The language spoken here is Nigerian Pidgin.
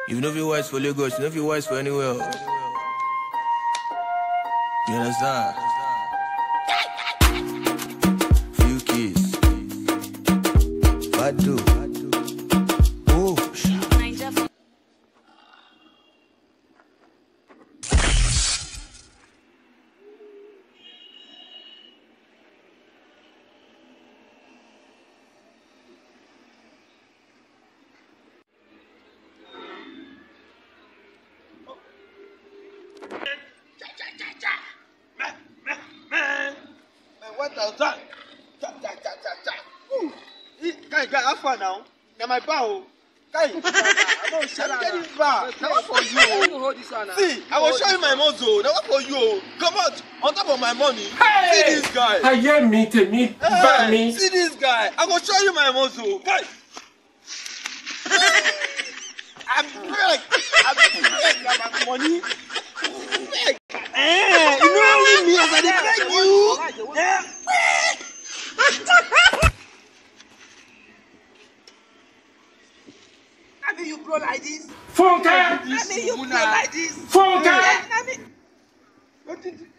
You know if you're wise for Lagos, you know if you're wise for anywhere else. You understand? Few keys. Fado. Oh, What the that? Guy, how far now? Now my bow. Guy, I'm not shut up. Get it back. Now what for you? See, I will show you my muscle. Now what for you? Come out on top of my money. Hey! See this guy. I hear me, take me, back me. See this guy. I will show you my muscle. Guy. I'm broke. I'm money. You know only me as I beg you. I mean you blow like this. Funke! I mean you blow like this. Funke! I mean, what did